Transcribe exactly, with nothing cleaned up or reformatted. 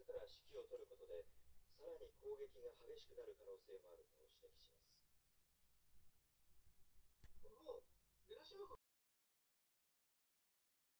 から指揮を取ることで、さらに攻撃が激しくなる可能性もあると指摘します。 もうゲラシモフ